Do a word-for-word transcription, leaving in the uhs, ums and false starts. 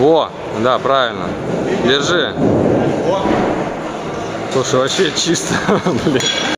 Во, да, правильно. Держи. Слушай, вообще чисто, блин.